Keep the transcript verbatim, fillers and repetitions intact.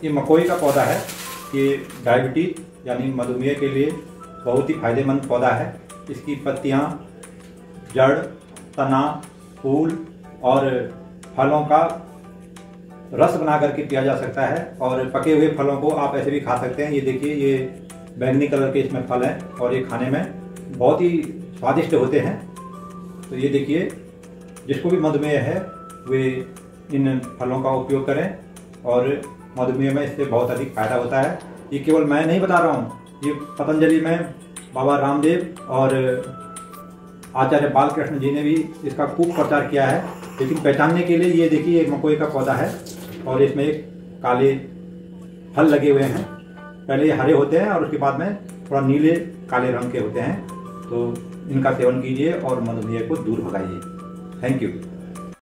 ये मकोई का पौधा है। ये डायबिटीज यानी मधुमेह के लिए बहुत ही फायदेमंद पौधा है। इसकी पत्तियां, जड़, तना, फूल और फलों का रस बना करके पिया जा सकता है और पके हुए फलों को आप ऐसे भी खा सकते हैं। ये देखिए, ये बैंगनी कलर के इसमें फल हैं और ये खाने में बहुत ही स्वादिष्ट होते हैं। तो ये देखिए, जिसको भी मधुमेह है वे इन फलों का उपयोग करें और मधुमेह में इससे बहुत अधिक फायदा होता है। ये केवल मैं नहीं बता रहा हूँ, ये पतंजलि में बाबा रामदेव और आचार्य बालकृष्ण जी ने भी इसका खूब प्रचार किया है। लेकिन पहचानने के लिए ये देखिए, एक मकोई का पौधा है और इसमें एक काले फल लगे हुए हैं। पहले ये हरे होते हैं और उसके बाद में थोड़ा नीले काले रंग के होते हैं। तो इनका सेवन कीजिए और मधुमेह को दूर भगाइए। Thank you.